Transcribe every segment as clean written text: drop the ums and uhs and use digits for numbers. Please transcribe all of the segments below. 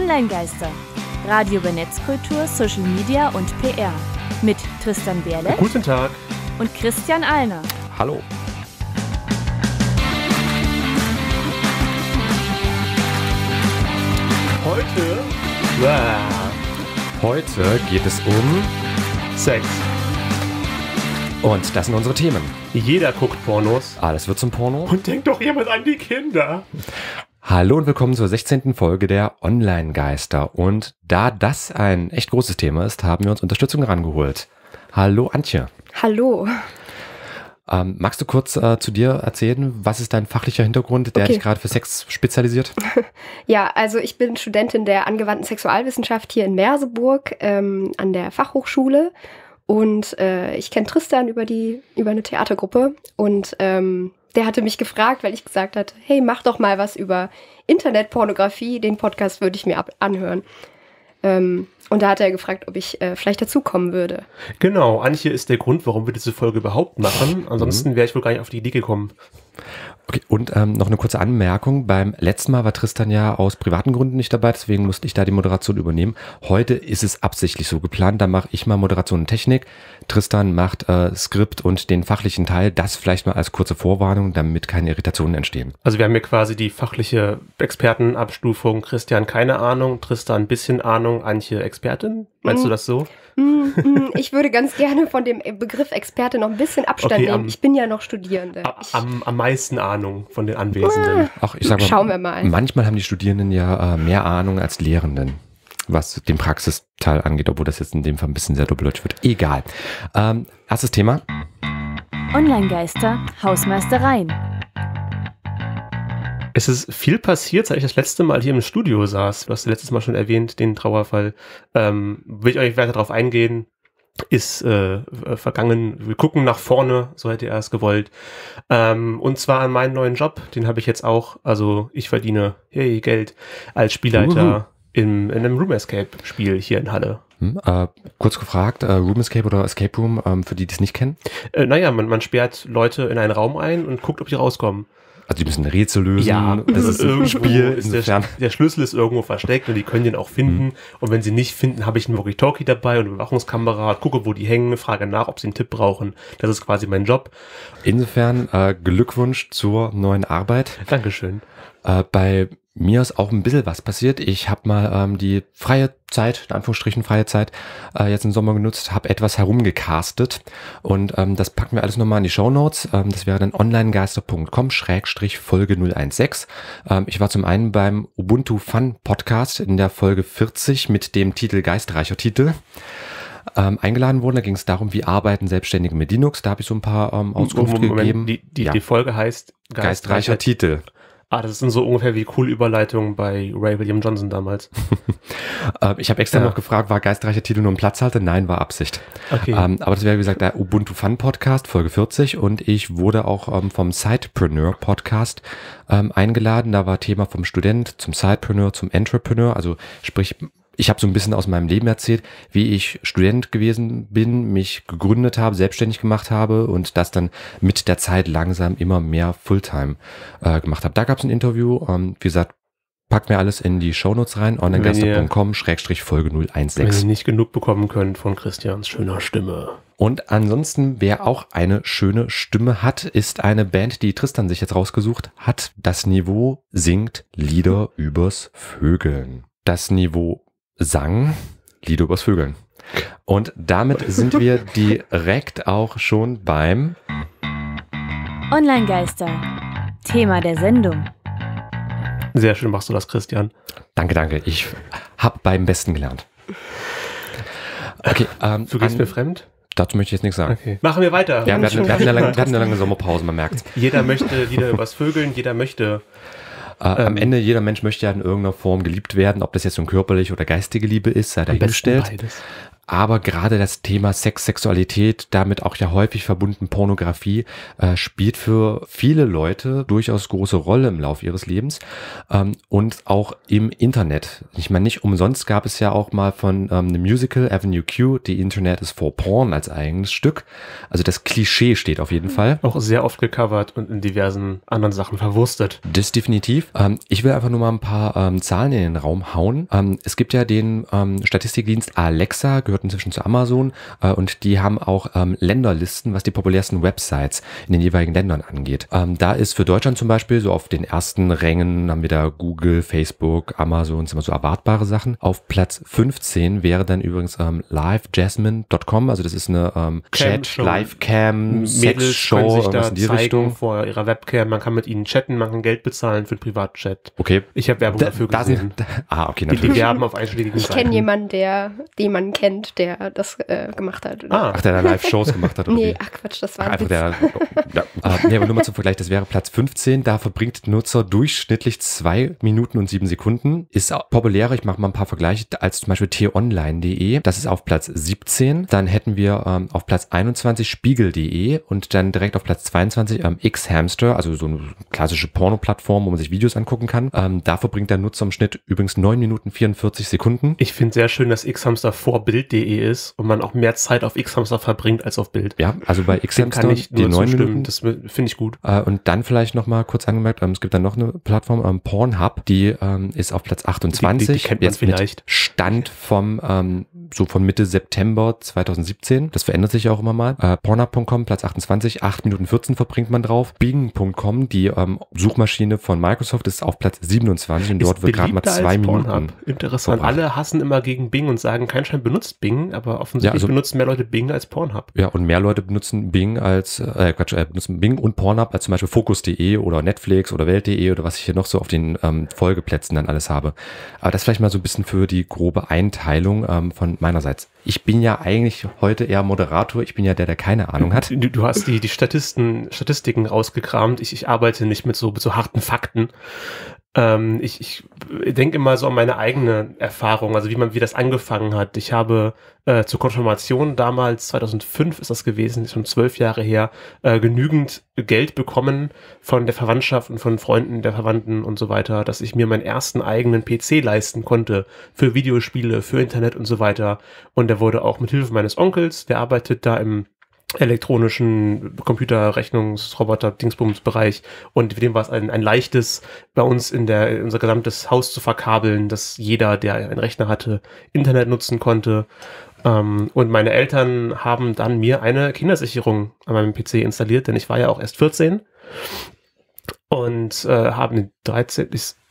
Online-Geister. Radio über Netzkultur, Social Media und PR. Mit Tristan Berle. Guten Tag. Und Christian Alner. Hallo. Heute geht es um Sex. Und das sind unsere Themen. Jeder guckt Pornos. Alles wird zum Porno. Und denkt doch jemand an die Kinder. Hallo und willkommen zur 16. Folge der Online-Geister. Und da das ein echt großes Thema ist, haben wir uns Unterstützung rangeholt. Hallo Antje. Hallo. Magst du kurz zu dir erzählen, was ist dein fachlicher Hintergrund, der dich gerade für Sex spezialisiert? Ja, also ich bin Studentin der angewandten Sexualwissenschaft hier in Merseburg an der Fachhochschule und ich kenne Tristan über eine Theatergruppe und der hatte mich gefragt, weil ich gesagt hatte, hey, mach doch mal was über Internetpornografie, den Podcast würde ich mir anhören. Und da hat er gefragt, ob ich vielleicht dazukommen würde. Genau, Antje ist der Grund, warum wir diese Folge überhaupt machen. Ansonsten wäre ich wohl gar nicht auf die Idee gekommen. Okay, und noch eine kurze Anmerkung. Beim letzten Mal war Tristan ja aus privaten Gründen nicht dabei, deswegen musste ich da die Moderation übernehmen. Heute ist es absichtlich so geplant, da mache ich mal Moderation und Technik. Tristan macht Skript und den fachlichen Teil, das vielleicht mal als kurze Vorwarnung, damit keine Irritationen entstehen. Also wir haben hier quasi die fachliche Expertenabstufung. Christian keine Ahnung, Tristan ein bisschen Ahnung, Antje Expertin. Meinst du das so? Ich würde ganz gerne von dem Begriff Experte noch ein bisschen Abstand nehmen. Ich bin ja noch Studierende. Am meisten Ahnung von den Anwesenden. Ach, ich sag mal, schauen wir mal. Manchmal haben die Studierenden ja mehr Ahnung als Lehrenden, was den Praxisteil angeht, obwohl das jetzt in dem Fall ein bisschen sehr doppeldeutsch wird. Egal. Erstes Thema. Online-Geister, Hausmeistereien. Es ist viel passiert, seit ich das letzte Mal hier im Studio saß. Du hast letztes Mal schon erwähnt, den Trauerfall. Will ich euch weiter drauf eingehen. Ist vergangen. Wir gucken nach vorne, so hätte er es gewollt. Und zwar an meinen neuen Job. Den habe ich jetzt auch. Also ich verdiene Geld als Spielleiter in einem Room Escape Spiel hier in Halle. Kurz gefragt, Room Escape oder Escape Room, für die es nicht kennen? Man sperrt Leute in einen Raum ein und guckt, ob die rauskommen. Also die müssen Rätsel lösen. Ja, das ist ein Spiel. Ist der Schlüssel ist irgendwo versteckt und die können den auch finden. Und wenn sie nicht finden, habe ich einen Walkie-Talkie dabei und eine Überwachungskamera, gucke, wo die hängen, frage nach, ob sie einen Tipp brauchen. Das ist quasi mein Job. Insofern Glückwunsch zur neuen Arbeit. Dankeschön. Bei mir ist auch ein bisschen was passiert. Ich habe mal die freie Zeit, in Anführungsstrichen freie Zeit, jetzt im Sommer genutzt, habe etwas herumgecastet und das packen wir alles nochmal in die Shownotes. Das wäre dann onlinegeister.com/Folge 016. Ich war zum einen beim Ubuntu Fun Podcast in der Folge 40 mit dem Titel Geistreicher Titel. Eingeladen worden, da ging es darum, wie arbeiten Selbstständige mit Linux. Da habe ich so ein paar Auskunft gegeben. Die Folge heißt Geistreicher Titel. Das sind so ungefähr wie coole Überleitungen bei Ray William Johnson damals. Ich habe extra noch gefragt, war geistreicher Titel nur ein Platzhalter? Nein, war Absicht. Okay. Aber das wäre, wie gesagt, der Ubuntu Fun Podcast, Folge 40. Und ich wurde auch vom Sidepreneur Podcast eingeladen. Da war Thema vom Student zum Sidepreneur, zum Entrepreneur. Also sprich, ich habe so ein bisschen aus meinem Leben erzählt, wie ich Student gewesen bin, mich gegründet habe, selbstständig gemacht habe und das dann mit der Zeit langsam immer mehr Fulltime gemacht habe. Da gab es ein Interview, wie gesagt, packt mir alles in die Shownotes rein, onlinegeister.com/Folge 016. Wenn ihr nicht genug bekommen könnt von Christians schöner Stimme. Und ansonsten, wer auch eine schöne Stimme hat, ist eine Band, die Tristan sich jetzt rausgesucht hat. Das Niveau singt Lieder übers Vögeln. Das Niveau sang Lieder übers Vögeln. Und damit sind wir direkt auch schon beim Online-Geister, Thema der Sendung. Sehr schön machst du das, Christian. Danke. Ich habe beim Besten gelernt. Okay, du gehst mir fremd? Dazu möchte ich jetzt nichts sagen. Okay. Machen wir weiter. Ja, wir hatten eine lange Sommerpause, man merkt's. Jeder möchte Lieder übers Vögeln, jeder möchte... Am Ende, jeder Mensch möchte ja in irgendeiner Form geliebt werden, ob das jetzt so körperliche oder geistige Liebe ist, sei dahingestellt. Aber gerade das Thema Sex, Sexualität, damit auch ja häufig verbunden Pornografie, spielt für viele Leute durchaus große Rolle im Laufe ihres Lebens und auch im Internet. Ich meine, nicht umsonst gab es ja auch mal von einem Musical, Avenue Q, The Internet is for Porn als eigenes Stück. Also das Klischee steht auf jeden Fall. Auch sehr oft gecovert und in diversen anderen Sachen verwurstet. Das definitiv. Ich will einfach nur mal ein paar Zahlen in den Raum hauen. Es gibt ja den Statistikdienst Alexa, gehört inzwischen zu Amazon und die haben auch Länderlisten, was die populärsten Websites in den jeweiligen Ländern angeht. Da ist für Deutschland zum Beispiel so auf den ersten Rängen haben wir da Google, Facebook, Amazon, sind immer so erwartbare Sachen. Auf Platz 15 wäre dann übrigens livejasmine.com, also das ist eine Chat, Live-Cam, Sex-Show, irgendwas in die Richtung. Vor ihrer Webcam, man kann mit ihnen chatten, man kann Geld bezahlen für einen Privatchat. Okay. Ich habe Werbung dafür gesehen. Okay, natürlich. Die werben auf einschlägigen Seiten. Ich kenne jemanden, den man kennt, der das gemacht hat. Ach, der da Live-Shows gemacht hat? Oder nee, ach Quatsch, das war ein Witz. Nee, aber nur mal zum Vergleich, das wäre Platz 15, da verbringt Nutzer durchschnittlich 2 Minuten und 7 Sekunden. Ist populärer, ich mache mal ein paar Vergleiche, als zum Beispiel t-online.de, das ist auf Platz 17. Dann hätten wir auf Platz 21 spiegel.de und dann direkt auf Platz 22 X-Hamster, also so eine klassische Porno-Plattform, wo man sich Videos angucken kann. Da verbringt der Nutzer im Schnitt übrigens 9 Minuten 44 Sekunden. Ich finde sehr schön, dass X-Hamster vor Bild.de ist und man auch mehr Zeit auf X-Hamster verbringt als auf Bild. Ja, also bei X-Hamster die 9 Minuten. Das finde ich gut. Und dann vielleicht nochmal kurz angemerkt, es gibt dann noch eine Plattform, Pornhub, die ist auf Platz 28. Die kennt man jetzt vielleicht. Mit Stand vom so von Mitte September 2017. Das verändert sich ja auch immer mal. Pornhub.com, Platz 28, 8 Minuten 14 verbringt man drauf. Bing.com, die Suchmaschine von Microsoft, ist auf Platz 27 und dort wird gerade mal 2 Minuten. Pornhub. Interessant. Verbracht. Alle hassen immer gegen Bing und sagen, kein Schein benutzt Bing, aber offensichtlich benutzen mehr Leute Bing als Pornhub. Ja, und mehr Leute benutzen Bing benutzen Bing und Pornhub als zum Beispiel Focus.de oder Netflix oder Welt.de oder was ich hier noch so auf den Folgeplätzen dann alles habe. Aber das vielleicht mal so ein bisschen für die grobe Einteilung von meinerseits. Ich bin ja eigentlich heute eher Moderator, ich bin ja der keine Ahnung hat. Du hast die Statistiken rausgekramt. Ich arbeite nicht mit so harten Fakten. Ich denke immer so an meine eigene Erfahrung, also wie das angefangen hat. Ich habe zur Konfirmation damals, 2005 ist das gewesen, schon 12 Jahre her, genügend Geld bekommen von der Verwandtschaft und von Freunden der Verwandten und so weiter, dass ich mir meinen ersten eigenen PC leisten konnte für Videospiele, für Internet und so weiter. Und der wurde auch mit Hilfe meines Onkels, der arbeitet da im elektronischen Computerrechnungsroboter-Dingsbums-Bereich und für den war es ein leichtes, bei uns in unser gesamtes Haus zu verkabeln, dass jeder, der einen Rechner hatte, Internet nutzen konnte. Und meine Eltern haben dann mir eine Kindersicherung an meinem PC installiert, denn ich war ja auch erst 14 und haben 13,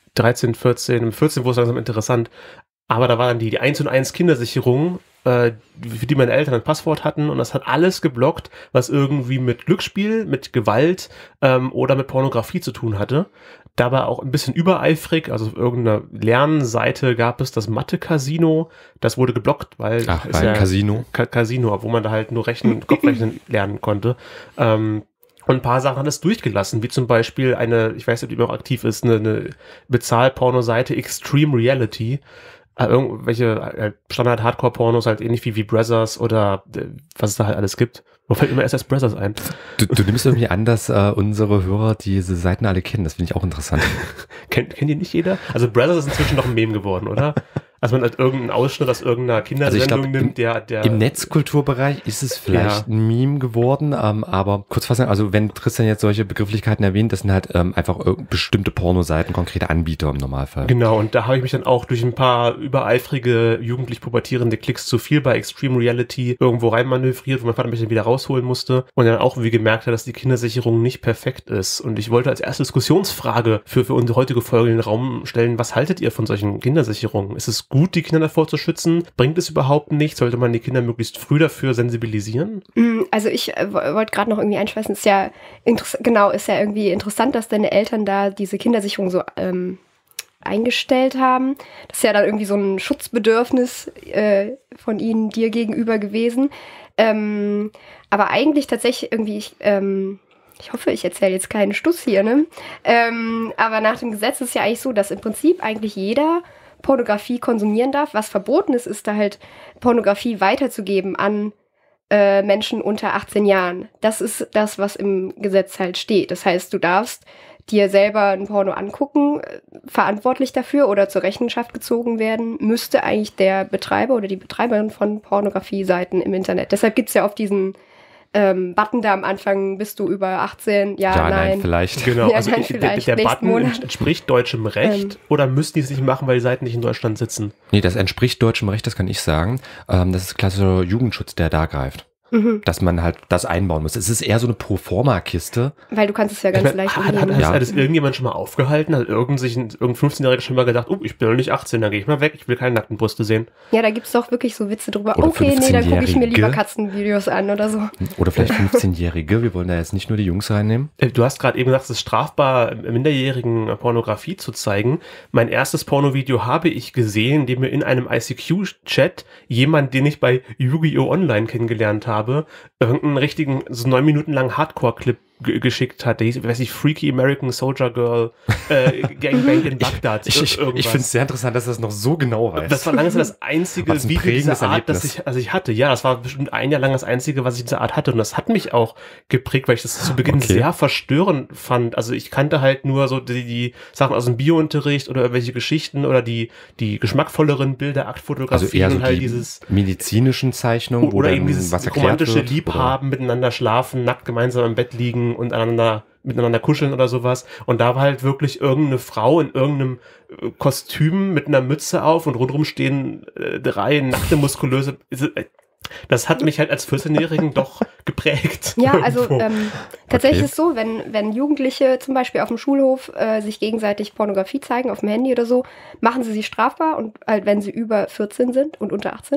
14 wurde es langsam interessant, aber da war dann die 1&1 Kindersicherung, für die meine Eltern ein Passwort hatten und das hat alles geblockt, was irgendwie mit Glücksspiel, mit Gewalt oder mit Pornografie zu tun hatte. Dabei auch ein bisschen übereifrig, also auf irgendeiner Lernseite gab es das Mathe-Casino, das wurde geblockt, weil es ja Casino, wo man da halt nur Kopfrechnen lernen konnte. Und ein paar Sachen hat es durchgelassen, wie zum Beispiel ich weiß nicht, ob die noch aktiv ist, eine Bezahl-Porno-Seite Extreme Reality. Irgendwelche Standard-Hardcore-Pornos, halt ähnlich wie Brothers oder was es da halt alles gibt. Wo fällt immer erst Brothers ein? Du nimmst irgendwie an, dass unsere Hörer diese Seiten alle kennen. Das finde ich auch interessant. Kennt die nicht jeder? Also Brothers ist inzwischen noch ein Meme geworden, oder? Also man halt irgendeinen Ausschnitt aus irgendeiner Kindersendung nimmt, der im Netzkulturbereich ist es vielleicht ein Meme geworden, aber kurz fassen, also wenn Tristan jetzt solche Begrifflichkeiten erwähnt, das sind halt einfach bestimmte Pornoseiten, konkrete Anbieter im Normalfall. Genau, und da habe ich mich dann auch durch ein paar übereifrige, jugendlich pubertierende Klicks zu viel bei Extreme Reality irgendwo reinmanövriert, wo mein Vater mich dann wieder rausholen musste und dann auch wie gemerkt hat, dass die Kindersicherung nicht perfekt ist. Und ich wollte als erste Diskussionsfrage für unsere heutige Folge in den Raum stellen, was haltet ihr von solchen Kindersicherungen? Ist es gut, die Kinder davor zu schützen? Bringt es überhaupt nichts? Sollte man die Kinder möglichst früh dafür sensibilisieren? Also ich wollte gerade noch irgendwie einschmeißen, ist ja irgendwie interessant, dass deine Eltern da diese Kindersicherung so eingestellt haben. Das ist ja dann irgendwie so ein Schutzbedürfnis von ihnen dir gegenüber gewesen. Aber eigentlich tatsächlich irgendwie, ich hoffe, ich erzähle jetzt keinen Stuss hier, ne? Aber nach dem Gesetz ist es ja eigentlich so, dass im Prinzip eigentlich jeder Pornografie konsumieren darf. Was verboten ist, ist da halt Pornografie weiterzugeben an Menschen unter 18 Jahren. Das ist das, was im Gesetz halt steht. Das heißt, du darfst dir selber ein Porno angucken, verantwortlich dafür oder zur Rechenschaft gezogen werden, müsste eigentlich der Betreiber oder die Betreiberin von Pornografie-Seiten im Internet. Deshalb gibt es ja auf diesen Button da am Anfang, bist du über 18? Ja, nein. Vielleicht. Genau, ja, also nein, vielleicht. der Button entspricht deutschem Recht oder müssen die es nicht machen, weil die Seiten nicht in Deutschland sitzen? Nee, das entspricht deutschem Recht, das kann ich sagen. Das ist klassischer Jugendschutz, der da greift. Dass man halt das einbauen muss. Es ist eher so eine Proforma-Kiste. Weil du kannst es ja ganz leicht umgehen. Hat es irgendjemand schon mal aufgehalten? Hat irgendein 15-Jähriger schon mal gedacht, ich bin noch nicht 18, dann gehe ich mal weg, ich will keine nackten Brüste sehen. Ja, da gibt es doch wirklich so Witze drüber. Oder okay, nee, dann gucke ich mir lieber Katzenvideos an oder so. Oder vielleicht 15-Jährige, wir wollen da jetzt nicht nur die Jungs reinnehmen. Du hast gerade eben gesagt, es ist strafbar, Minderjährigen Pornografie zu zeigen. Mein erstes Pornovideo habe ich gesehen, in dem mir in einem ICQ-Chat jemand, den ich bei Yu-Gi-Oh! Online kennengelernt habe, irgendeinen richtigen, so 9 Minuten langen Hardcore-Clip geschickt hat. Der hieß, weiß ich, Freaky American Soldier Girl, Gangbang in Bagdad. Ich finde es sehr interessant, dass du das noch so genau weißt. Das war lange das einzige Video dieser Art, das ich hatte. Ja, das war bestimmt ein Jahr lang das einzige, was ich in dieser Art hatte. Und das hat mich auch geprägt, weil ich das zu Beginn sehr verstörend fand. Also ich kannte halt nur so die Sachen aus dem Biounterricht oder irgendwelche Geschichten oder die geschmackvolleren Bilder, Aktfotografien. Also eher so und halt die dieses medizinischen Zeichnungen oder eben dieses was romantische Liebhaben, miteinander schlafen, nackt gemeinsam im Bett liegen und miteinander kuscheln oder sowas. Und da war halt wirklich irgendeine Frau in irgendeinem Kostüm mit einer Mütze auf und rundherum stehen 3 nackte, muskulöse. Das hat mich halt als 14-Jährigen doch geprägt. Ja, also tatsächlich ist es so, wenn Jugendliche zum Beispiel auf dem Schulhof sich gegenseitig Pornografie zeigen, auf dem Handy oder so, machen sie sich strafbar und halt, wenn sie über 14 sind und unter 18.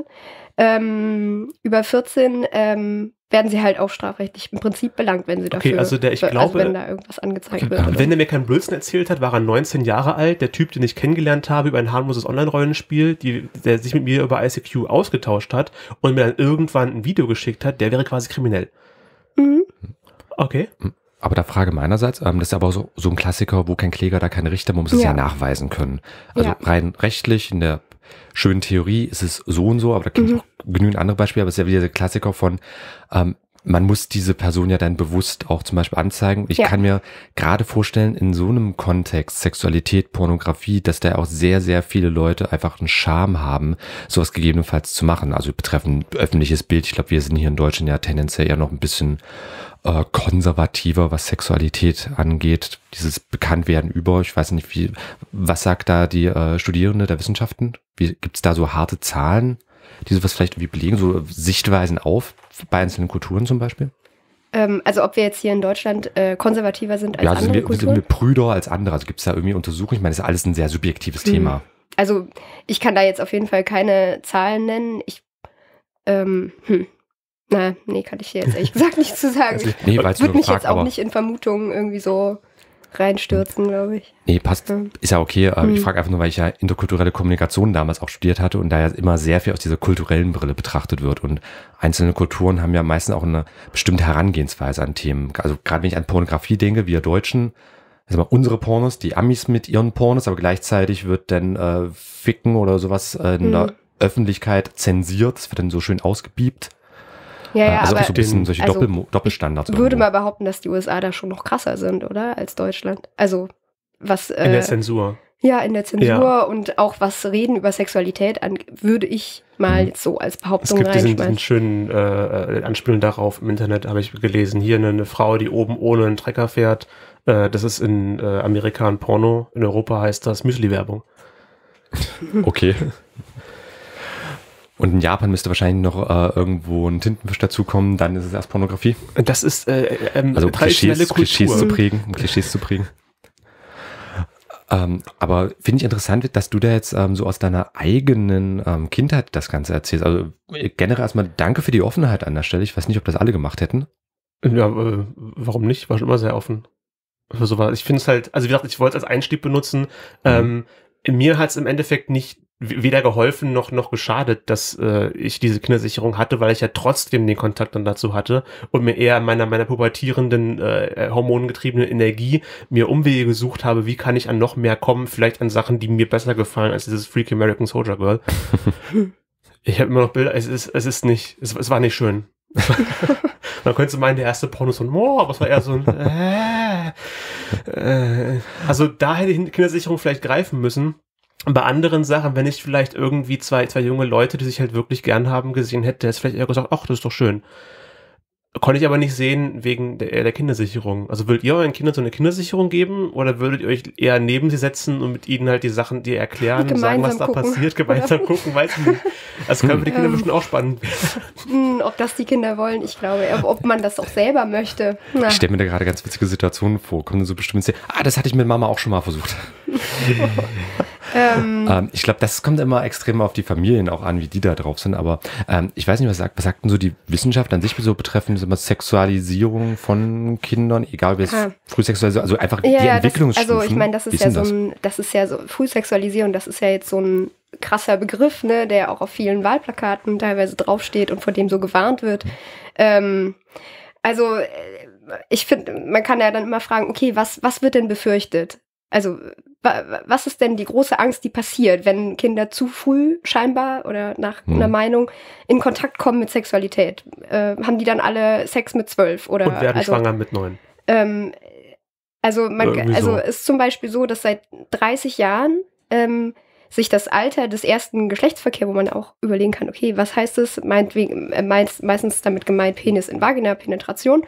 Über 14 werden sie halt auch strafrechtlich im Prinzip belangt, wenn sie dafür, okay, also wenn da irgendwas angezeigt wird. Oder? Wenn der mir keinen Blödsinn erzählt hat, war er 19 Jahre alt, der Typ, den ich kennengelernt habe über ein harmloses Online-Rollenspiel, der sich mit mir über ICQ ausgetauscht hat und mir dann irgendwann ein Video geschickt hat, der wäre quasi kriminell. Mhm. Okay. Aber da Frage meinerseits, das ist aber so ein Klassiker, wo kein Kläger, da kein Richter, man muss es ja nachweisen können. Also rein rechtlich, in der schönen Theorie ist es so und so, aber da kenne ich auch genügend andere Beispiele, aber es ist ja wieder der Klassiker von, man muss diese Person ja dann bewusst auch zum Beispiel anzeigen. Ich kann mir gerade vorstellen, in so einem Kontext, Sexualität, Pornografie, dass da auch sehr, sehr viele Leute einfach einen Charme haben, sowas gegebenenfalls zu machen. Also betreffend öffentliches Bild. Ich glaube, wir sind hier in Deutschland ja tendenziell eher noch ein bisschen konservativer, was Sexualität angeht. Dieses Bekanntwerden über, ich weiß nicht, was sagt da die Studierende der Wissenschaften? Gibt es da so harte Zahlen, die sowas vielleicht irgendwie belegen, so Sichtweisen auf bei einzelnen Kulturen zum Beispiel? Also ob wir jetzt hier in Deutschland konservativer sind als andere Kulturen? Sind wir Brüder als andere? Also gibt es da irgendwie Untersuchungen? Ich meine, das ist alles ein sehr subjektives Thema. Also ich kann da jetzt auf jeden Fall keine Zahlen nennen. Kann ich hier jetzt ehrlich gesagt nicht zu sagen. Also, ich würde mich jetzt auch nicht in Vermutungen irgendwie so reinstürzen, glaube ich. Nee, passt. Ist ja okay. Ich frage einfach nur, weil ich ja interkulturelle Kommunikation damals auch studiert hatte und da ja immer sehr viel aus dieser kulturellen Brille betrachtet wird. Und einzelne Kulturen haben ja meistens auch eine bestimmte Herangehensweise an Themen. Also gerade wenn ich an Pornografie denke, wir Deutschen, also unsere Pornos, die Amis mit ihren Pornos, aber gleichzeitig wird dann Ficken oder sowas in der Öffentlichkeit zensiert. Das wird dann so schön ausgebiebt. Ja, also aber so ein bisschen solche Doppelstandards. Ich würde mal behaupten, dass die USA da schon noch krasser sind, oder? Als Deutschland. Also was in der Zensur. Ja, in der Zensur und auch was Reden über Sexualität würde ich mal jetzt so als Behauptung reinschmeißen. Es gibt diesen schönen Anspielung darauf im Internet, habe ich gelesen. Hier eine Frau, die oben ohne einen Trecker fährt. Das ist in Amerika ein Porno. In Europa heißt das Müsli-Werbung. Okay. Und in Japan müsste wahrscheinlich noch irgendwo ein Tintenfisch dazukommen, dann ist es erst Pornografie. Das ist also traditionelle Klischees zu prägen. Aber finde ich interessant, dass du da jetzt so aus deiner eigenen Kindheit das Ganze erzählst. Also generell erstmal danke für die Offenheit an der Stelle. Ich weiß nicht, ob das alle gemacht hätten. Ja, warum nicht? War schon immer sehr offen. Ich finde es halt, also wie gesagt, ich wollte es als Einstieg benutzen. Mir hat es im Endeffekt nicht weder geholfen noch geschadet, dass ich diese Kindersicherung hatte, weil ich ja trotzdem den Kontakt dann dazu hatte und mir eher meiner pubertierenden, hormongetriebenen Energie mir Umwege gesucht habe, wie kann ich an noch mehr kommen, vielleicht an Sachen, die mir besser gefallen als dieses Freaky American Soldier Girl. Ich habe immer noch Bilder, es war nicht schön. Man könnte meinen, der erste Porno ist so ein aber es war eher so ein also da hätte die Kindersicherung vielleicht greifen müssen. Bei anderen Sachen, wenn ich vielleicht irgendwie zwei junge Leute, die sich halt wirklich gern haben, gesehen hätte, hätte es vielleicht eher gesagt, ach, das ist doch schön. Konnte ich aber nicht sehen wegen der Kindersicherung. Also würdet ihr euren Kindern so eine Kindersicherung geben oder würdet ihr euch eher neben sie setzen und mit ihnen halt die Sachen, die erklären und sagen, was da passiert, gemeinsam gucken, weiß ich nicht. Das kann für die Kinder bestimmt auch spannend werden. Ob das die Kinder wollen, ich glaube, ob man das auch selber möchte. Na. Ich stelle mir da gerade ganz witzige Situationen vor. Kommen so bestimmt sehen, das hatte ich mit Mama auch schon mal versucht. Ich glaube, das kommt immer extrem auf die Familien auch an, wie die da drauf sind, aber ich weiß nicht, was sagt denn so die Wissenschaft an sich so betreffend Sexualisierung von Kindern, egal wie es Frühsexualisierung, also einfach die Entwicklungsstufen. Also ich meine, das ist ja so Frühsexualisierung, das ist ja jetzt so ein krasser Begriff, ne, der auch auf vielen Wahlplakaten teilweise draufsteht und vor dem so gewarnt wird. Also ich finde, man kann ja dann immer fragen, okay, was wird denn befürchtet? Also was ist denn die große Angst, die passiert, wenn Kinder zu früh scheinbar oder nach einer Meinung in Kontakt kommen mit Sexualität? Haben die dann alle Sex mit 12? Oder, und werden schwanger mit 9? Also ist zum Beispiel so, dass seit 30 Jahren sich das Alter des ersten Geschlechtsverkehrs, wo man auch überlegen kann, okay, was heißt es? Meistens damit gemeint Penis in Vagina, Penetration.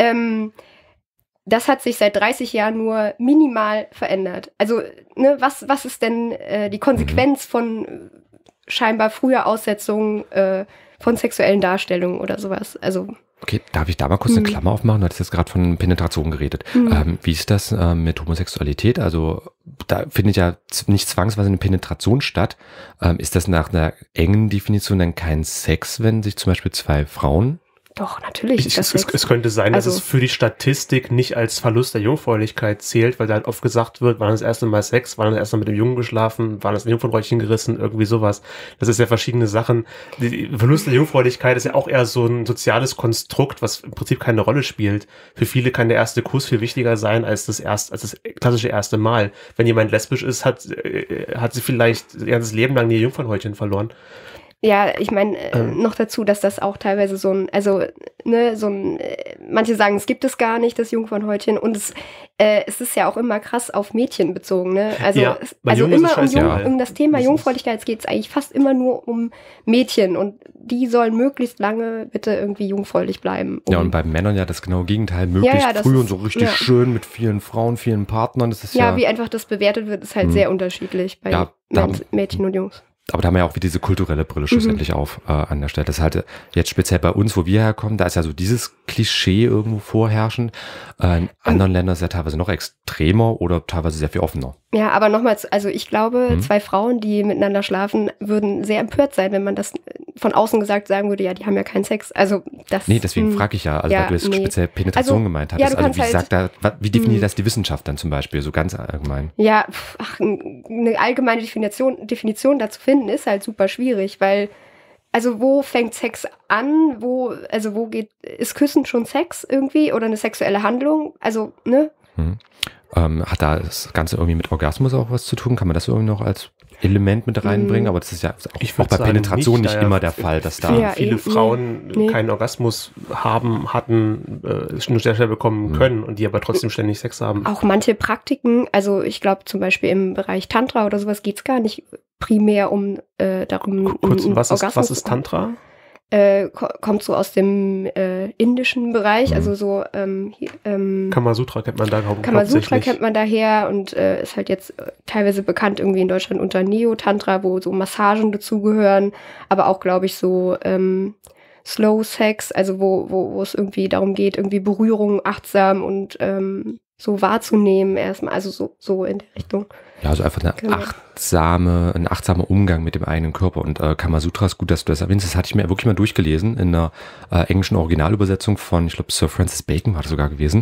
Das hat sich seit 30 Jahren nur minimal verändert. Also, ne, was ist denn die Konsequenz von scheinbar früher Aussetzungen von sexuellen Darstellungen oder sowas? Also. Okay, darf ich da mal kurz eine Klammer aufmachen? Du hattest jetzt gerade von Penetration geredet. Wie ist das mit Homosexualität? Also da findet ja nicht zwangsweise eine Penetration statt. Ist das nach einer engen Definition dann kein Sex, wenn sich zum Beispiel zwei Frauen... Doch, natürlich. Es könnte sein, dass es für die Statistik nicht als Verlust der Jungfräulichkeit zählt, weil da halt oft gesagt wird, war das erste Mal Sex, war das erste Mal mit dem Jungen geschlafen, war das ein Jungfernräuchchen gerissen, irgendwie sowas. Das ist ja verschiedene Sachen. Die Verlust der Jungfräulichkeit ist ja auch eher so ein soziales Konstrukt, was im Prinzip keine Rolle spielt. Für viele kann der erste Kuss viel wichtiger sein als das klassische erste Mal. Wenn jemand lesbisch ist, hat sie vielleicht ihr ganzes Leben lang ihr Jungfernhäutchen verloren. Ja, ich meine, noch dazu, dass das auch teilweise manche sagen, es gibt es gar nicht, das Jungfernhäutchen, und es ist ja auch immer krass auf Mädchen bezogen, ne? Also, ja, immer um das Thema Jungfräulichkeit geht es eigentlich fast immer nur um Mädchen, und die sollen möglichst lange bitte irgendwie jungfräulich bleiben. Ja, und bei Männern ja das genaue Gegenteil, möglichst früh und so richtig schön mit vielen Frauen, vielen Partnern. Das ist wie einfach das bewertet wird, ist halt sehr unterschiedlich bei Mädchen und Jungs. Aber da haben wir ja auch wie diese kulturelle Brille schlussendlich auf an der Stelle. Das ist halt jetzt speziell bei uns, wo wir herkommen, da ist ja so dieses Klischee irgendwo vorherrschend. In anderen Ländern ist ja teilweise noch extremer oder teilweise sehr viel offener. Ja, aber nochmals, also ich glaube, zwei Frauen, die miteinander schlafen, würden sehr empört sein, wenn man das von außen gesagt sagen würde, ja, die haben ja keinen Sex. Also das. Nee, deswegen frage ich ja, weil du jetzt speziell Penetration gemeint hattest. Ja, wie definiert das die Wissenschaft dann zum Beispiel, so ganz allgemein? Ja, eine allgemeine Definition dazu finden, ist halt super schwierig, weil, also wo fängt Sex an, ist Küssen schon Sex irgendwie oder eine sexuelle Handlung? Also, ne? Hat da das Ganze irgendwie mit Orgasmus auch was zu tun? Kann man das irgendwie noch als Element mit reinbringen? Aber das ist ja auch bei Penetration nicht immer der Fall, dass da viele Frauen keinen Orgasmus hatten, nur sehr schnell bekommen können und die aber trotzdem ständig Sex haben. Auch manche Praktiken, also ich glaube zum Beispiel im Bereich Tantra oder sowas geht es gar nicht primär darum, kurz, was ist Tantra? Kommt so aus dem indischen Bereich, also so Kamasutra kennt man da Kamasutra kennt man daher und ist halt jetzt teilweise bekannt irgendwie in Deutschland unter Neo-Tantra, wo so Massagen dazugehören, aber auch, glaube ich, so Slow Sex, also wo es irgendwie darum geht, irgendwie Berührung achtsam und so wahrzunehmen erstmal, also so in der Richtung. Ja, also einfach ein achtsamer Umgang mit dem eigenen Körper. Und Kamasutra ist gut, dass du das erwähnst. Das hatte ich mir wirklich mal durchgelesen in einer englischen Originalübersetzung von, ich glaube, Sir Francis Bacon war das sogar gewesen.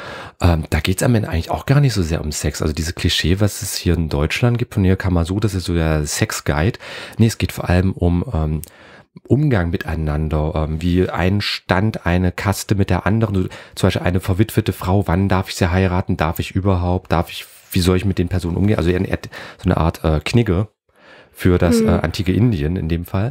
Da geht es am Ende eigentlich auch gar nicht so sehr um Sex. Also diese Klischee, was es hier in Deutschland gibt, von hier Kamasutra, das ist so der Sex-Guide. Nee, es geht vor allem um Umgang miteinander, wie ein Stand, eine Kaste mit der anderen. Zum Beispiel eine verwitwete Frau, wann darf ich sie heiraten? Darf ich überhaupt? Wie soll ich mit den Personen umgehen? Also so eine Art Knigge für das antike Indien in dem Fall.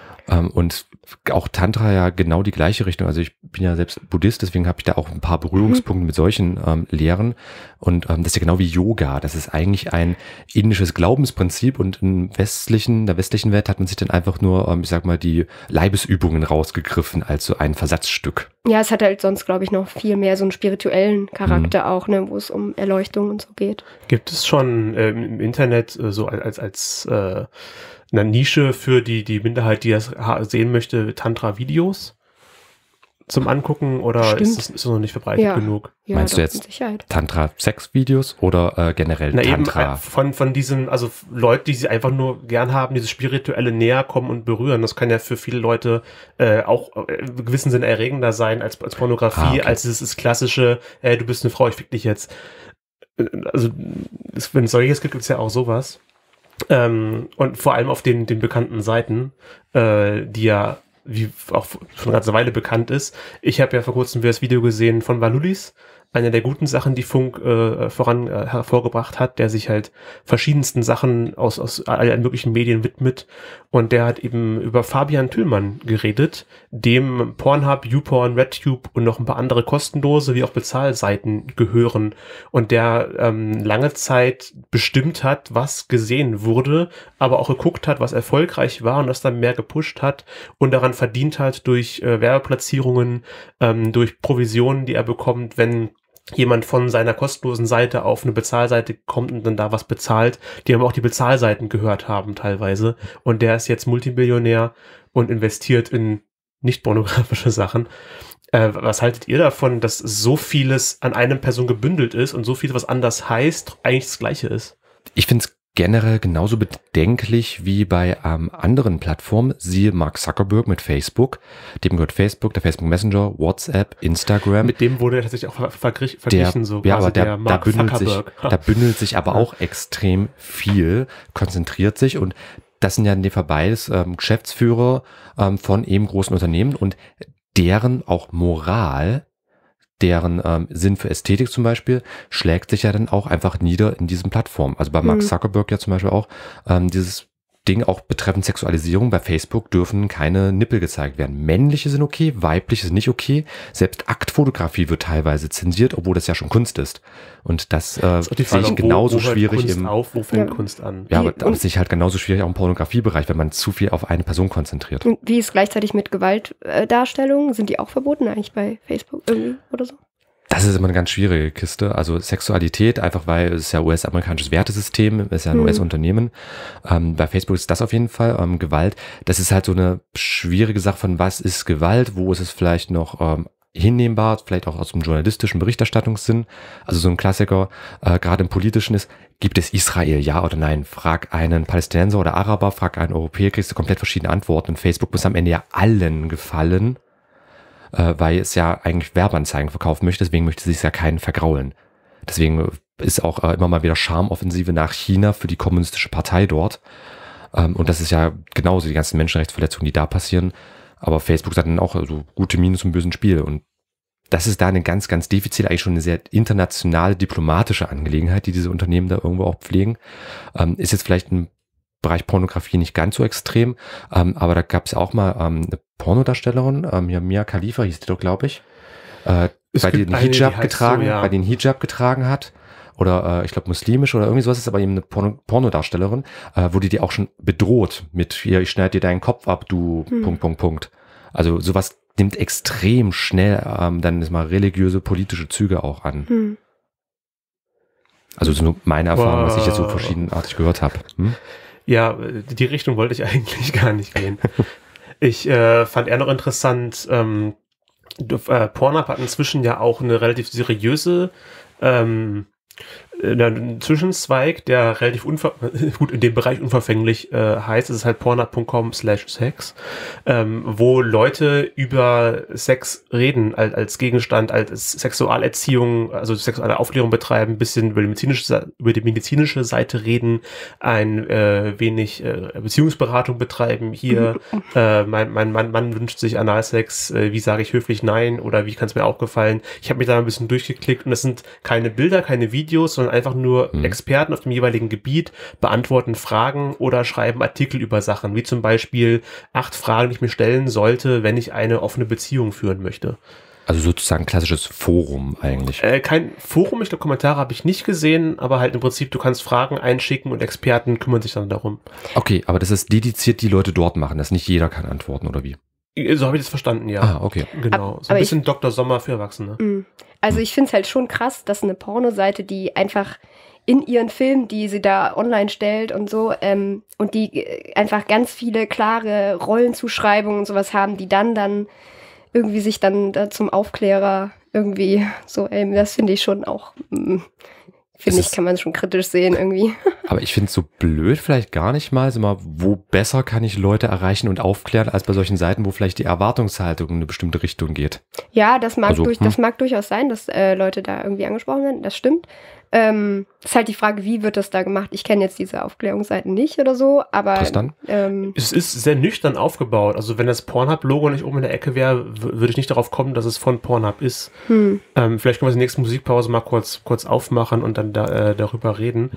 Und auch Tantra ja genau die gleiche Richtung. Also ich bin ja selbst Buddhist, deswegen habe ich da auch ein paar Berührungspunkte mit solchen Lehren. Und das ist ja genau wie Yoga. Das ist eigentlich ein indisches Glaubensprinzip und in der westlichen Welt hat man sich dann einfach nur, ich sag mal, die Leibesübungen rausgegriffen als so ein Versatzstück. Ja, es hat halt sonst, glaube ich, noch viel mehr so einen spirituellen Charakter auch, ne, wo es um Erleuchtung und so geht. Gibt es schon im Internet so als eine Nische für die Minderheit, die das sehen möchte, Tantra-Videos zum Angucken oder ist das noch nicht verbreitet genug? Ja, meinst du jetzt Tantra-Sex-Videos oder generell Tantra? Eben von diesen, also Leute, die sie einfach nur gern haben, dieses spirituelle Näherkommen und berühren. Das kann ja für viele Leute auch im gewissen Sinne erregender sein als Pornografie, als dieses klassische, du bist eine Frau, ich fick dich jetzt. Also wenn es solches gibt, gibt es ja auch sowas. Und vor allem auf den bekannten Seiten, die ja wie auch schon eine ganze Weile bekannt ist. Ich habe ja vor kurzem das Video gesehen von Valulis, eine der guten Sachen, die Funk hervorgebracht hat, der sich halt verschiedensten Sachen aus allen möglichen Medien widmet. Und der hat eben über Fabian Tüllmann geredet, dem Pornhub, YouPorn, RedTube und noch ein paar andere kostenlose wie auch Bezahlseiten gehören. Und der lange Zeit bestimmt hat, was gesehen wurde, aber auch geguckt hat, was erfolgreich war und das dann mehr gepusht hat und daran verdient hat durch Werbeplatzierungen, durch Provisionen, die er bekommt, wenn jemand von seiner kostenlosen Seite auf eine Bezahlseite kommt und dann da was bezahlt, die aber auch die Bezahlseiten gehört haben teilweise. Und der ist jetzt Multimillionär und investiert in nicht pornografische Sachen. Was haltet ihr davon, dass so vieles an einer Person gebündelt ist und so viel, was anders heißt, eigentlich das Gleiche ist? Ich finde es generell genauso bedenklich wie bei anderen Plattformen. Siehe Mark Zuckerberg mit Facebook. Dem gehört Facebook, der Facebook Messenger, WhatsApp, Instagram. Mit dem wurde er tatsächlich auch verglichen. Da bündelt sich aber auch extrem viel, konzentriert sich und das sind ja in dem Fall beides Geschäftsführer von eben großen Unternehmen und deren auch Moral, deren Sinn für Ästhetik zum Beispiel, schlägt sich ja dann auch einfach nieder in diesen Plattformen. Also bei Mark Zuckerberg ja zum Beispiel auch dieses Ding auch betreffend Sexualisierung. Bei Facebook dürfen keine Nippel gezeigt werden. Männliche sind okay, weibliche sind nicht okay. Selbst Aktfotografie wird teilweise zensiert, obwohl das ja schon Kunst ist. Und das sehe ich genauso schwierig wo fängt Kunst an? Ja, aber das sehe ich halt genauso schwierig auch im Pornografiebereich, wenn man zu viel auf eine Person konzentriert. Und wie ist gleichzeitig mit Gewaltdarstellungen? Sind die auch verboten eigentlich bei Facebook irgendwie oder so? Das ist immer eine ganz schwierige Kiste. Also Sexualität, einfach weil es ja US-amerikanisches Wertesystem, ist ja ein US-Unternehmen. Bei Facebook ist das auf jeden Fall. Gewalt, das ist halt so eine schwierige Sache von was ist Gewalt, wo ist es vielleicht noch hinnehmbar, vielleicht auch aus dem journalistischen Berichterstattungssinn. Also so ein Klassiker, gerade im Politischen ist, gibt es Israel, ja oder nein? Frag einen Palästinenser oder Araber, frag einen Europäer, kriegst du komplett verschiedene Antworten. Und Facebook muss am Ende ja allen gefallen, weil es ja eigentlich Werbeanzeigen verkaufen möchte, deswegen möchte es sich ja keinen vergraulen. Deswegen ist auch immer mal wieder Charmoffensive nach China für die kommunistische Partei dort. Und das ist ja genauso die ganzen Menschenrechtsverletzungen, die da passieren. Aber Facebook sagt dann auch also gute Miene zum bösen Spiel. Und das ist da eine ganz, ganz diffizil, eigentlich schon eine sehr internationale, diplomatische Angelegenheit, die diese Unternehmen da irgendwo auch pflegen. Ist jetzt vielleicht im Bereich Pornografie nicht ganz so extrem, aber da gab es auch mal eine Pornodarstellerin, Mia Khalifa hieß die doch, glaube ich, bei den Hijab getragen hat. Oder ich glaube muslimisch oder irgendwie sowas ist, aber eben eine Pornodarstellerin, wurde die auch schon bedroht mit hier, ich schneide dir deinen Kopf ab, du ... Also sowas nimmt extrem schnell dann ist mal religiöse, politische Züge auch an. Also so nur meine Erfahrung, was ich jetzt so verschiedenartig gehört habe. Ja, die Richtung wollte ich eigentlich gar nicht gehen. Ich fand eher noch interessant, Pornhub hat inzwischen ja auch eine relativ seriöse ein Zwischenzweig, der relativ gut in dem Bereich unverfänglich heißt, es ist halt pornhub.com/sex, wo Leute über Sex reden, als Gegenstand, als Sexualerziehung, also sexuelle Aufklärung betreiben, ein bisschen über die medizinische Seite reden, ein wenig Beziehungsberatung betreiben. Hier, mein Mann wünscht sich Analsex, wie sage ich höflich nein oder wie kann es mir auch gefallen? Ich habe mich da ein bisschen durchgeklickt und es sind keine Bilder, keine Videos, sondern einfach nur Experten auf dem jeweiligen Gebiet beantworten Fragen oder schreiben Artikel über Sachen, wie zum Beispiel 8 Fragen, die ich mir stellen sollte, wenn ich eine offene Beziehung führen möchte. Also sozusagen klassisches Forum eigentlich. Kein Forum, ich glaube Kommentare habe ich nicht gesehen, aber halt im Prinzip, du kannst Fragen einschicken und Experten kümmern sich dann darum. Okay, aber das ist dediziert, die Leute dort machen, dass nicht jeder kann antworten oder wie? So habe ich das verstanden, ja. Ah, okay. Genau, so ein bisschen Dr. Sommer für Erwachsene. Also ich finde es halt schon krass, dass eine Pornoseite, die einfach in ihren Filmen, die sie da online stellt und so, und die einfach ganz viele klare Rollenzuschreibungen und sowas haben, die dann irgendwie sich dann da zum Aufklärer irgendwie so, das finde ich schon auch, kann man schon kritisch sehen irgendwie. Aber ich finde es so blöd vielleicht gar nicht mal, so mal, wo besser kann ich Leute erreichen und aufklären, als bei solchen Seiten, wo vielleicht die Erwartungshaltung in eine bestimmte Richtung geht. Ja, das mag durchaus sein, dass Leute da irgendwie angesprochen werden, das stimmt. Ist halt die Frage, wie wird das da gemacht? Ich kenne jetzt diese Aufklärungsseiten nicht oder so, aber es ist sehr nüchtern aufgebaut. Also wenn das Pornhub-Logo nicht oben in der Ecke wäre, würde ich nicht darauf kommen, dass es von Pornhub ist. Vielleicht können wir in der nächsten Musikpause mal kurz aufmachen und dann darüber reden.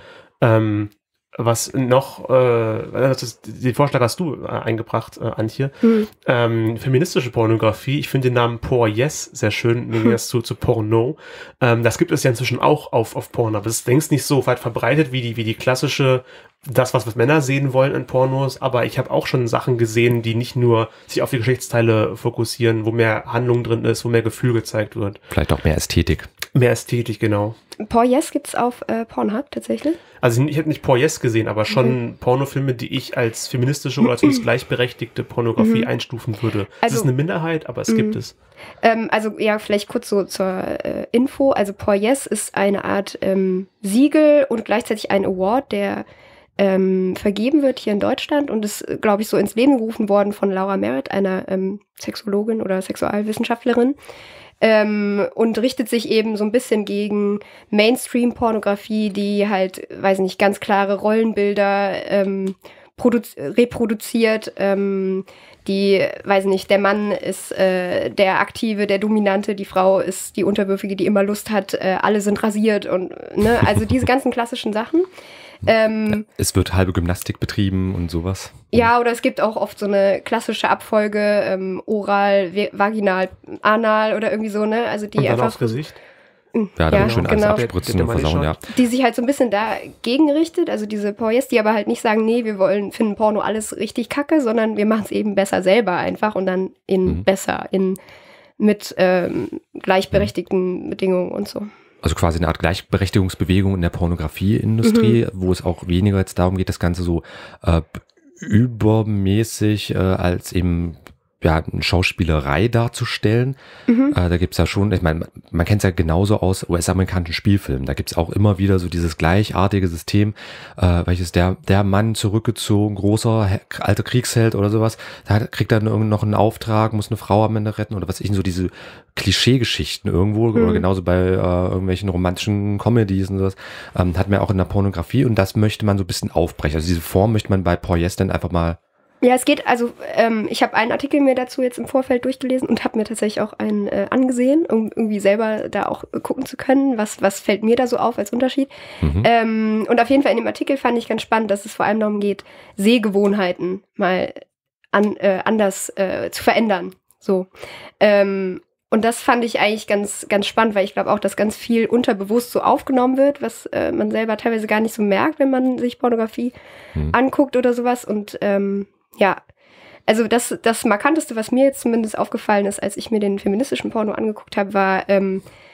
Was noch, den Vorschlag hast du eingebracht, Antje. Feministische Pornografie. Ich finde den Namen Por Yes sehr schön, im Gegensatz zu Porno. Das gibt es ja inzwischen auch auf Pornhub. Das ist längst nicht so weit verbreitet wie die klassische, das, was Männer sehen wollen in Pornos, aber ich habe auch schon Sachen gesehen, die nicht nur sich auf die Geschlechtsteile fokussieren, wo mehr Handlung drin ist, wo mehr Gefühl gezeigt wird. Vielleicht auch mehr Ästhetik. Mehr Ästhetik, genau. Por Yes gibt's auf Pornhub tatsächlich? Also ich habe nicht Por Yes gesehen, aber schon Pornofilme, die ich als feministische oder als gleichberechtigte Pornografie einstufen würde. Also, es ist eine Minderheit, aber es gibt es. Also ja, vielleicht kurz so zur Info. Also Por Yes ist eine Art Siegel und gleichzeitig ein Award, der vergeben wird hier in Deutschland und ist, glaube ich, so ins Leben gerufen worden von Laura Merritt, einer Sexologin oder Sexualwissenschaftlerin. Und richtet sich eben so ein bisschen gegen Mainstream-Pornografie, die halt, weiß nicht, ganz klare Rollenbilder reproduziert, die, weiß nicht, der Mann ist der Aktive, der Dominante, die Frau ist die Unterwürfige, die immer Lust hat, alle sind rasiert und, ne, also diese ganzen klassischen Sachen. Es wird halbe Gymnastik betrieben und sowas. Ja, oder es gibt auch oft so eine klassische Abfolge, oral, vaginal, anal oder irgendwie so, ne? Also die und dann einfach aufs Gesicht. Ja, da wird schön alles abspritzen und versauen, ja. Die sich halt so ein bisschen dagegen richtet, also diese Por Yes, die aber halt nicht sagen, nee, wir finden Porno alles richtig kacke, sondern wir machen es eben besser selber einfach und dann mit gleichberechtigten Bedingungen und so. Also quasi eine Art Gleichberechtigungsbewegung in der Pornografieindustrie, wo es auch weniger jetzt darum geht, das Ganze so übermäßig als eben eine Schauspielerei darzustellen. Da gibt's ja schon, ich meine, man kennt es ja genauso aus US-amerikanischen Spielfilmen. Da gibt's auch immer wieder so dieses gleichartige System, welches der Mann zurückgezogen, großer, alter Kriegsheld oder sowas, da kriegt er noch einen Auftrag, muss eine Frau am Ende retten oder was ich, so diese Klischeegeschichten irgendwo oder genauso bei irgendwelchen romantischen Comedies und sowas, hat man auch in der Pornografie und das möchte man so ein bisschen aufbrechen. Also diese Form möchte man bei Por Yes dann einfach mal. Ja, es geht, also ich habe einen Artikel mir dazu jetzt im Vorfeld durchgelesen und habe mir tatsächlich auch einen angesehen, um irgendwie selber da auch gucken zu können, was fällt mir da so auf als Unterschied. Und auf jeden Fall in dem Artikel fand ich ganz spannend, dass es vor allem darum geht, Sehgewohnheiten mal anders zu verändern. So. Und das fand ich eigentlich ganz, ganz spannend, weil ich glaube auch, dass ganz viel unterbewusst so aufgenommen wird, was man selber teilweise gar nicht so merkt, wenn man sich Pornografie anguckt oder sowas. Und ja, also das Markanteste, was mir jetzt zumindest aufgefallen ist, als ich mir den feministischen Porno angeguckt habe, war,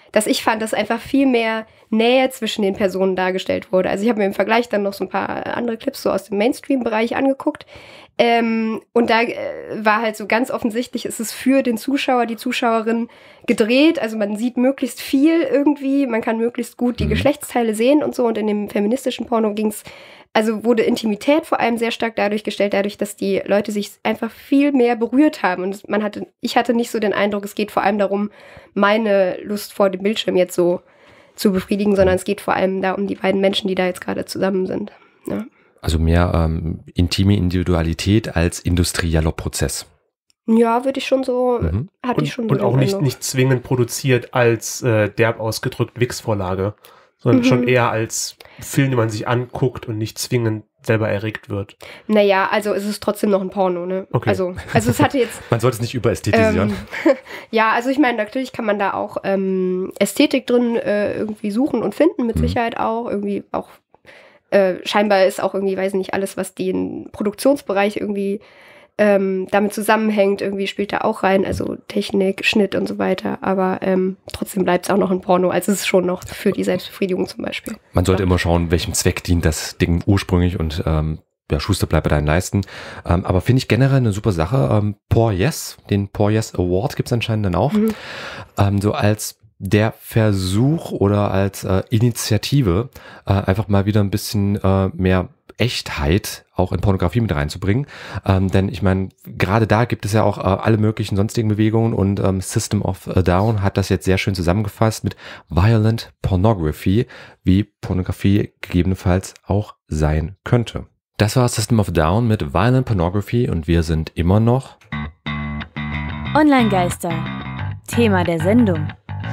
dass ich fand, dass einfach viel mehr Nähe zwischen den Personen dargestellt wurde. Also ich habe mir im Vergleich dann noch so ein paar andere Clips so aus dem Mainstream-Bereich angeguckt. Und da war halt so ganz offensichtlich, ist es für den Zuschauer, die Zuschauerin gedreht. Also man sieht möglichst viel irgendwie, man kann möglichst gut die Geschlechtsteile sehen und so. Und in dem feministischen Porno wurde Intimität vor allem sehr stark dadurch gestellt, dadurch, dass die Leute sich einfach viel mehr berührt haben. Und ich hatte nicht so den Eindruck, es geht vor allem darum, meine Lust vor dem Bildschirm jetzt so zu befriedigen, sondern es geht vor allem da um die beiden Menschen, die da jetzt gerade zusammen sind. Ja. Also mehr intime Individualität als industrieller Prozess. Ja, würde ich schon so, hatte ich schon so. Und auch nicht zwingend produziert als derb ausgedrückt Wix-Vorlage, sondern schon eher als Film, den man sich anguckt und nicht zwingend selber erregt wird. Naja, also es ist trotzdem noch ein Porno, ne? Okay. Also es hatte jetzt... Man sollte es nicht überästhetisieren. Ja, also ich meine, natürlich kann man da auch Ästhetik drin irgendwie suchen und finden, mit Sicherheit auch. Irgendwie auch scheinbar ist auch irgendwie, weiß nicht, alles, was den Produktionsbereich irgendwie damit zusammenhängt, irgendwie spielt da auch rein, also Technik, Schnitt und so weiter, aber trotzdem bleibt es auch noch ein Porno, also es ist schon noch für die Selbstbefriedigung zum Beispiel. Man sollte immer schauen, welchem Zweck dient das Ding ursprünglich und Schuster bleibt bei deinen Leisten. Aber finde ich generell eine super Sache. Por Yes, den Por Yes Award gibt es anscheinend dann auch. So als der Versuch oder als Initiative einfach mal wieder ein bisschen mehr Echtheit auch in Pornografie mit reinzubringen. Denn ich meine, gerade da gibt es ja auch alle möglichen sonstigen Bewegungen und System of a Down hat das jetzt sehr schön zusammengefasst mit Violent Pornography, wie Pornografie gegebenenfalls auch sein könnte. Das war System of a Down mit Violent Pornography und wir sind immer noch Online-Geister. Thema der Sendung.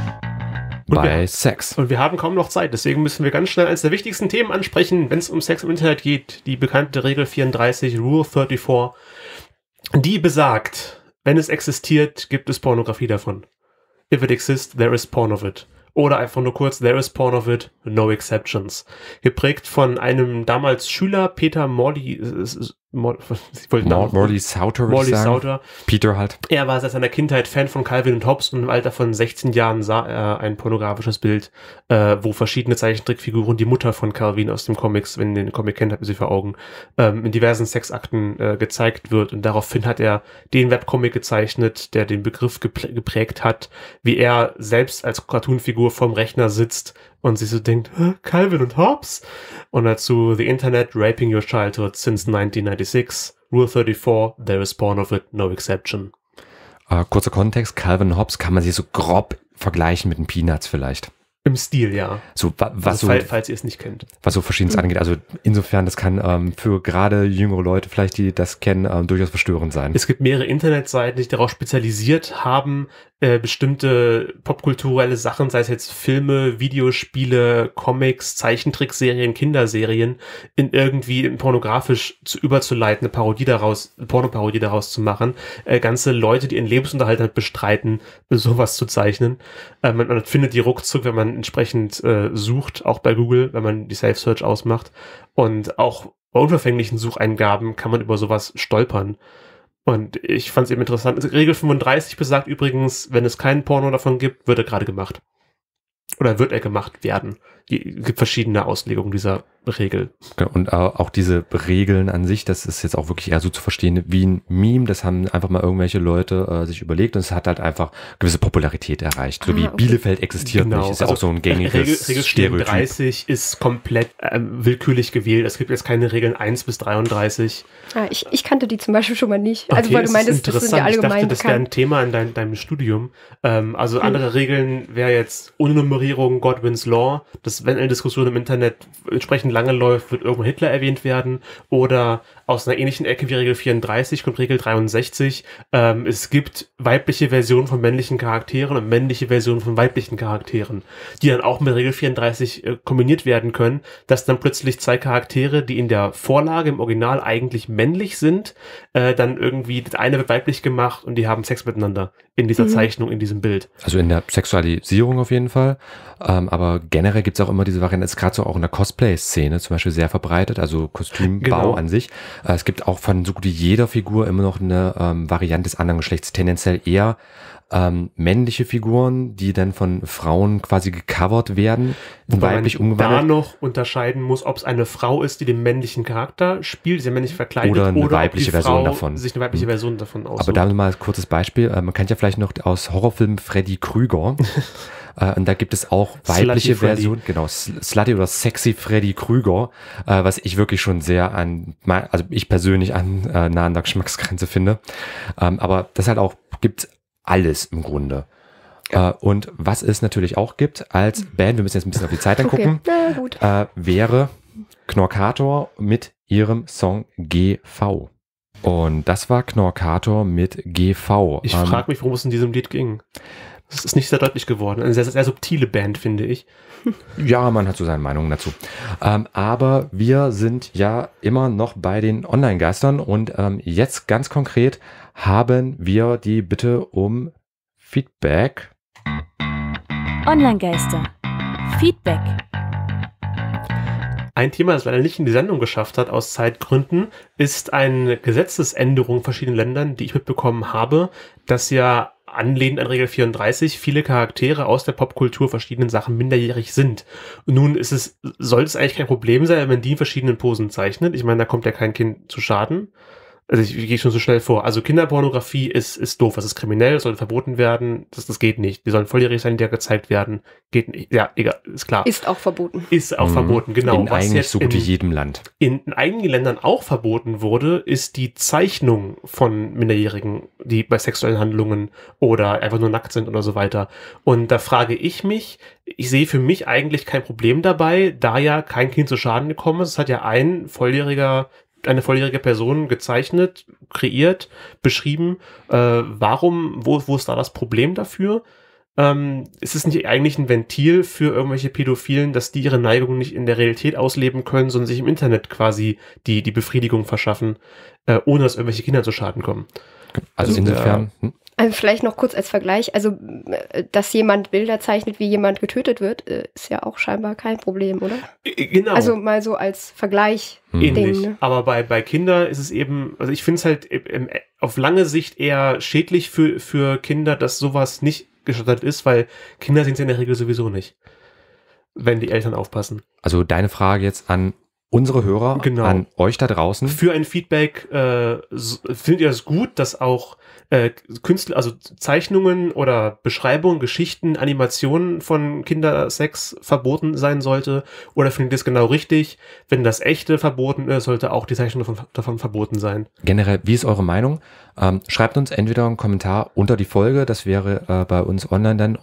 Bei Sex. Und wir haben kaum noch Zeit, deswegen müssen wir ganz schnell eines der wichtigsten Themen ansprechen, wenn es um Sex im Internet geht. Die bekannte Regel 34, Rule 34, die besagt, wenn es existiert, gibt es Pornografie davon. If it exists, there is porn of it. Oder einfach nur kurz, there is porn of it, no exceptions. Geprägt von einem damals Schüler, Peter Morley Sauter. Peter halt. Er war seit seiner Kindheit Fan von Calvin und Hobbes und im Alter von 16 Jahren sah er ein pornografisches Bild, wo verschiedene Zeichentrickfiguren, die Mutter von Calvin aus dem Comics, wenn ihr den Comic kennt, habt ihr sie vor Augen, in diversen Sexakten gezeigt wird. Und daraufhin hat er den Webcomic gezeichnet, der den Begriff geprägt hat, wie er selbst als Cartoonfigur vorm Rechner sitzt und sich so denkt, Calvin und Hobbes? Und dazu The Internet Raping Your Childhood since 1996, Rule 34, there is porn of it, no exception. Kurzer Kontext, Calvin und Hobbes kann man sich so grob vergleichen mit den Peanuts vielleicht. Im Stil, ja. So, falls ihr es nicht kennt. Was so Verschiedenes angeht. Also insofern, das kann für gerade jüngere Leute vielleicht, die das kennen, durchaus verstörend sein. Es gibt mehrere Internetseiten, die sich darauf spezialisiert haben, bestimmte popkulturelle Sachen, sei es jetzt Filme, Videospiele, Comics, Zeichentrickserien, Kinderserien, in pornografisch überzuleiten, eine Pornoparodie daraus zu machen. Ganze Leute, die ihren Lebensunterhalt damit bestreiten, sowas zu zeichnen. Man findet die ruckzuck, wenn man entsprechend sucht, auch bei Google, wenn man die Safe Search ausmacht. Und auch bei unverfänglichen Sucheingaben kann man über sowas stolpern. Und ich fand es eben interessant. Regel 35 besagt übrigens, wenn es keinen Porno davon gibt, wird er gerade gemacht. Oder wird er gemacht werden. Es gibt verschiedene Auslegungen dieser Regel. Und auch diese Regeln an sich, das ist jetzt auch wirklich eher so zu verstehen wie ein Meme. Das haben einfach mal irgendwelche Leute sich überlegt und es hat halt einfach gewisse Popularität erreicht. So wie okay. Bielefeld existiert nicht. Ist ja auch so ein gängiges Regel Stereotyp. 34 ist komplett willkürlich gewählt. Es gibt jetzt keine Regeln 1 bis 33. Ich kannte die zum Beispiel schon mal nicht. Okay, also weil du meintest, das sind ja allgemein bekannt. Ich dachte, das wäre ein Thema in deinem Studium. Andere Regeln wäre jetzt ohne Nummerierung Godwin's Law. Das, wenn eine Diskussion im Internet entsprechend lange läuft, wird irgendwo Hitler erwähnt werden. Oder aus einer ähnlichen Ecke wie Regel 34 kommt Regel 63. Es gibt weibliche Versionen von männlichen Charakteren und männliche Versionen von weiblichen Charakteren, die dann auch mit Regel 34 kombiniert werden können, dass dann plötzlich zwei Charaktere, die in der Vorlage im Original eigentlich männlich sind, dann irgendwie, das eine wird weiblich gemacht und die haben Sex miteinander in dieser Zeichnung, in diesem Bild. Also in der Sexualisierung auf jeden Fall. Aber generell gibt es auch immer diese Variante, ist gerade so auch in der Cosplay-Szene zum Beispiel sehr verbreitet, also Kostümbau an sich. Es gibt auch von so gut wie jeder Figur immer noch eine Variante des anderen Geschlechts, tendenziell eher männliche Figuren, die dann von Frauen quasi gecovert werden, weiblich umgewandelt. Da noch unterscheiden muss, ob es eine Frau ist, die den männlichen Charakter spielt, die männlich verkleidet, oder eine weibliche Version davon. Sich eine weibliche Version davon aussucht. Aber da mal ein kurzes Beispiel. Man kennt ja vielleicht noch aus Horrorfilmen Freddy Krüger. Und da gibt es auch weibliche Versionen, genau, Slutty oder Sexy Freddy Krüger, was ich wirklich schon sehr also ich persönlich nah an der Geschmacksgrenze finde. Aber das halt auch, gibt's alles im Grunde. Ja. Und was es natürlich auch gibt als Band, wir müssen jetzt ein bisschen auf die Zeit angucken, wäre Knorkator mit ihrem Song GV. Und das war Knorkator mit GV. Ich frage mich, worum es in diesem Lied ging. Das ist nicht sehr deutlich geworden. Eine sehr, sehr subtile Band, finde ich. Ja, man hat so seine Meinungen dazu. Aber wir sind ja immer noch bei den Online-Geistern und jetzt ganz konkret haben wir die Bitte um Feedback. Online-Geister. Feedback. Ein Thema, das leider nicht in die Sendung geschafft hat, aus Zeitgründen, ist eine Gesetzesänderung in verschiedenen Ländern, die ich mitbekommen habe, dass ja anlehnend an Regel 34 viele Charaktere aus der Popkultur verschiedenen Sachen minderjährig sind. Und nun soll es eigentlich kein Problem sein, wenn man die in verschiedenen Posen zeichnet. Ich meine, da kommt ja kein Kind zu Schaden. Also ich gehe schon so schnell vor. Also Kinderpornografie ist doof, das ist kriminell, sollte verboten werden, das geht nicht. Die sollen volljährig sein, die ja gezeigt werden, geht nicht. Ja, egal, ist klar. Ist auch verboten. Ist auch verboten, genau. In eigentlich jetzt so gut wie jedem Land. In einigen Ländern auch verboten wurde, ist die Zeichnung von Minderjährigen, die bei sexuellen Handlungen oder einfach nur nackt sind oder so weiter. Und da frage ich mich, ich sehe für mich eigentlich kein Problem dabei, da ja kein Kind zu Schaden gekommen ist. Es hat ja eine volljährige Person gezeichnet, kreiert, beschrieben. Wo ist da das Problem dafür? Ist es nicht eigentlich ein Ventil für irgendwelche Pädophilen, dass die ihre Neigungen nicht in der Realität ausleben können, sondern sich im Internet quasi die Befriedigung verschaffen, ohne dass irgendwelche Kinder zu Schaden kommen? Also insofern... Also vielleicht noch kurz als Vergleich, also dass jemand Bilder zeichnet, wie jemand getötet wird, ist ja auch scheinbar kein Problem, oder? Genau. Also mal so als Vergleich. Ähnlich. Ne? Aber bei Kindern ist es eben, also ich finde es halt auf lange Sicht eher schädlich für Kinder, dass sowas nicht gestattet ist, weil Kinder sind es in der Regel sowieso nicht, wenn die Eltern aufpassen. Also deine Frage jetzt an unsere Hörer, genau, an euch da draußen. Für ein Feedback, findet ihr es gut, dass auch Künstler, also Zeichnungen oder Beschreibungen, Geschichten, Animationen von Kindersex verboten sein sollte? Oder findet ihr es genau richtig? Wenn das Echte verboten ist, sollte auch die Zeichnung davon verboten sein? Generell, wie ist eure Meinung? Schreibt uns entweder einen Kommentar unter die Folge, das wäre bei uns online dann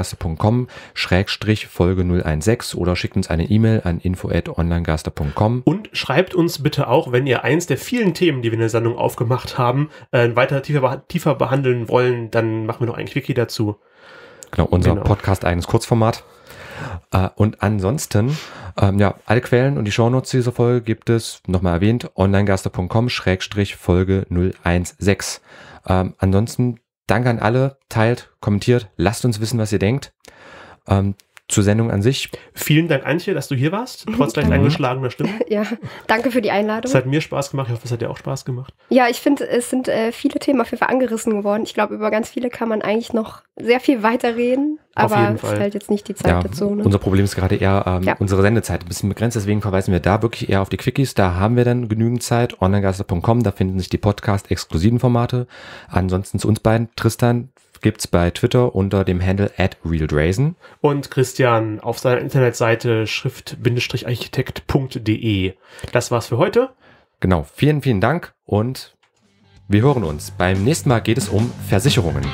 onlinegaster.com/Folge 016 oder schickt uns eine E-Mail an info@onlinegaster.com. Und schreibt uns bitte auch, wenn ihr eins der vielen Themen, die wir in der Sendung aufgemacht haben, weiter tiefer behandeln wollen, dann machen wir noch ein Quickie dazu. Genau, unser Podcast-eigenes Kurzformat. Und ansonsten, alle Quellen und die Shownotes dieser Folge gibt es, nochmal erwähnt, onlinegaster.com/Folge 016. Ansonsten, danke an alle, teilt, kommentiert, lasst uns wissen, was ihr denkt. Zur Sendung an sich. Vielen Dank, Antje, dass du hier warst, trotz leicht angeschlagener Stimme. Ja, danke für die Einladung. Es hat mir Spaß gemacht, ich hoffe, es hat dir auch Spaß gemacht. Ja, ich finde, es sind viele Themen auf jeden Fall angerissen geworden. Ich glaube, über ganz viele kann man eigentlich noch sehr viel weiterreden, aber es ist halt jetzt nicht die Zeit dazu. Ne? Unser Problem ist gerade eher unsere Sendezeit ein bisschen begrenzt, deswegen verweisen wir da wirklich eher auf die Quickies. Da haben wir dann genügend Zeit. onlinegaster.com, da finden sich die Podcast-exklusiven Formate. Ansonsten zu uns beiden, Tristan, gibt's bei Twitter unter dem Handle @realdrazen. Und Christian auf seiner Internetseite schrift-architekt.de. Das war's für heute. Genau, vielen, vielen Dank und wir hören uns. Beim nächsten Mal geht es um Versicherungen.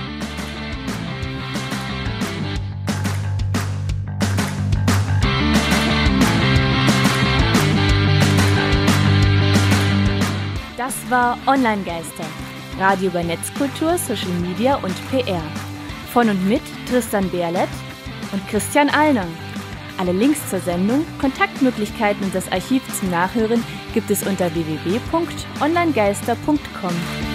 Das war Online-Geister. Radio über Netzkultur, Social Media und PR. Von und mit Tristan Berlet und Christian Allner. Alle Links zur Sendung, Kontaktmöglichkeiten und das Archiv zum Nachhören gibt es unter www.onlinegeister.com.